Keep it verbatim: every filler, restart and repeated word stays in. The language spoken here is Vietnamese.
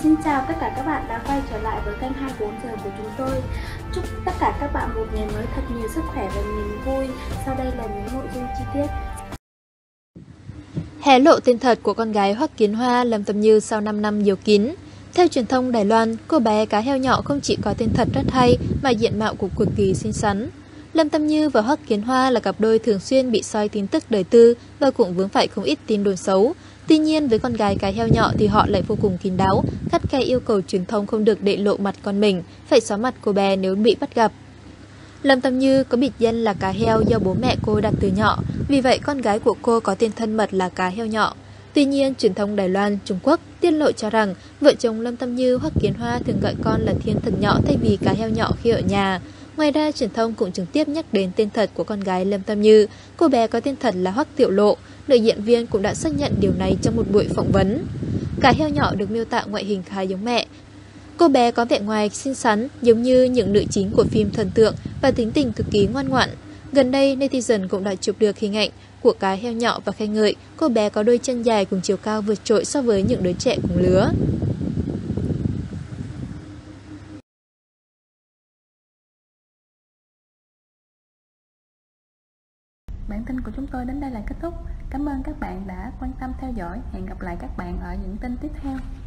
Xin chào tất cả các bạn đã quay trở lại với kênh hai mươi bốn giờ của chúng tôi. Chúc tất cả các bạn một ngày mới thật nhiều sức khỏe và niềm vui. Sau đây là những nội dung chi tiết. Hé lộ tên thật của con gái Hoắc Kiến Hoa Lâm Tâm Như sau năm năm giấu kín. Theo truyền thông Đài Loan, cô bé cá heo nhỏ không chỉ có tên thật rất hay mà diện mạo cũng cực kỳ xinh xắn. Lâm Tâm Như và Hoắc Kiến Hoa là cặp đôi thường xuyên bị soi tin tức đời tư và cũng vướng phải không ít tin đồn xấu. Tuy nhiên với con gái cái heo nhỏ thì họ lại vô cùng kín đáo, khắt khe yêu cầu truyền thông không được để lộ mặt con mình, phải xóa mặt cô bé nếu bị bắt gặp. Lâm Tâm Như có biệt danh là cá heo do bố mẹ cô đặt từ nhỏ, vì vậy con gái của cô có tên thân mật là cá heo nhỏ. Tuy nhiên, truyền thông Đài Loan, Trung Quốc tiết lộ cho rằng vợ chồng Lâm Tâm Như, Hoắc Kiến Hoa thường gọi con là thiên thần nhỏ thay vì cá heo nhỏ khi ở nhà. Ngoài ra, truyền thông cũng trực tiếp nhắc đến tên thật của con gái Lâm Tâm Như. Cô bé có tên thật là Hoắc Tiểu Lộ. Nữ diễn viên cũng đã xác nhận điều này trong một buổi phỏng vấn. Cá heo nhỏ được miêu tả ngoại hình khá giống mẹ. Cô bé có vẻ ngoài xinh xắn giống như những nữ chính của phim thần tượng và tính tình cực kỳ ngoan ngoãn. Gần đây, netizen cũng đã chụp được hình ảnh của cá heo nhỏ và khen ngợi cô bé có đôi chân dài cùng chiều cao vượt trội so với những đứa trẻ cùng lứa. Bản tin của chúng tôi đến đây là kết thúc. Cảm ơn các bạn đã quan tâm theo dõi. Hẹn gặp lại các bạn ở những tin tiếp theo.